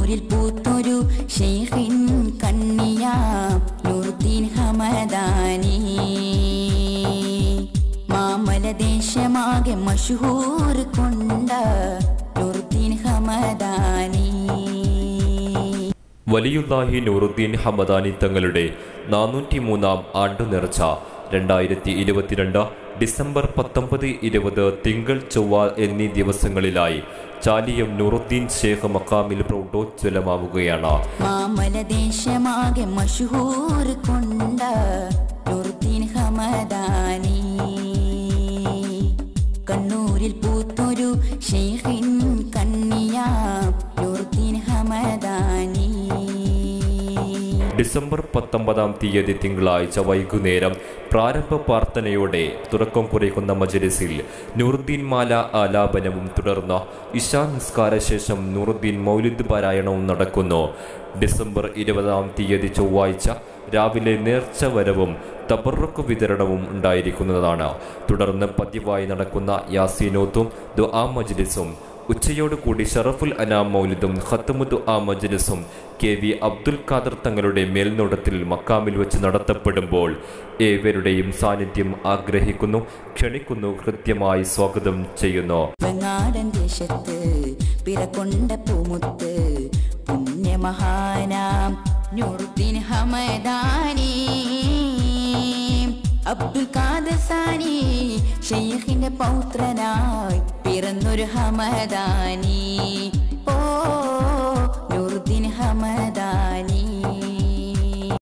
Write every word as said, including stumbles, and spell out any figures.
കണ്ണൂരിൽ പൂത്തൊരു ഷെയ്ഖിൻ കണ്ണിയാ നൂറുദ്ദീൻ ഹമദാനി മാമലദേശമാകെ മഷഹൂർ കൊണ്ട നൂറുദ്ദീൻ ഹമദാനി. വലിയുല്ലാഹി നൂറുദ്ദീൻ ഹമദാനി തങ്ങളുടെ നാനൂറ്റി മൂന്നാം ആണ്ടു നേർച്ച രണ്ടായിരത്തി ഇരുപത്തിരണ്ട് ഡിസംബർ പത്തൊമ്പത് ഇരുപത് തിങ്കൾ ചൊവ്വ എന്നീ ദിവസങ്ങളിലായി ചാലിയം നൂറുദ്ദീൻ ശേഖ് മക്കാമിൽ പ്രൗഢോജ്വലമാവുകയാണ്. മാമലദേശമാകെ മഷഹൂർ കൊണ്ട നൂറുദ്ദീൻ ഹമദാനി കണ്ണൂരിൽ പൂത്തൊരു ഷെയ്ഖിൻ കണ്ണിയാ നൂറുദ്ദീൻ ഹമദാനി. ഡിസംബർ പത്തൊമ്പതാം തീയതി തിങ്കളാഴ്ച വൈകുന്നേരം പ്രാരംഭ പ്രാർത്ഥനയോടെ തുടക്കം കുറിക്കുന്ന മജ്‌ലിസിൽ നൂറുദ്ദീൻ മാല ആലാപനവും തുടർന്ന് ഇശാ നിസ്കാര ശേഷം നൂറുദ്ദീൻ മൗലിദ് പാരായണവും നടക്കുന്നു. ഡിസംബർ ഇരുപതാം തീയതി ചൊവ്വാഴ്ച രാവിലെ നേർച്ച വരവും തബറുക്ക് വിതരണവും ഉണ്ടായിരിക്കുന്നതാണ്. തുടർന്ന് പതിവായി നടക്കുന്ന യാസീനോത്തും ദുആ മജ്‌ലിസും ഉച്ചയോടുകൂടി ഷറഫുൽ അനാം മൗലിദും ഖത്മു ദുആ മജ്‌ലിസും കെ വി അബ്ദുൽ ഖാദർ തങ്ങളുടെ മേൽനോട്ടത്തിൽ മക്കാമിൽ വെച്ച് നടത്തപ്പെടുമ്പോൾ ഏവരുടെയും സാന്നിധ്യം ആഗ്രഹിക്കുന്നു, ക്ഷണിക്കുന്നു, കൃത്യമായി സ്വാഗതം ചെയ്യുന്നു. വെങ്ങാടൻ ദേശത്ത് പിറകൊണ്ട പൂമുത്ത് പുണ്യമഹാനാം നൂറുദ്ദീൻ ഹമദാനി അബ്ദുൽ ഖാദർ സാനി ഷെയ്ഖിന്റെ പൗത്രനായി പിറന്നൊരു ഹമദാനി. ഓ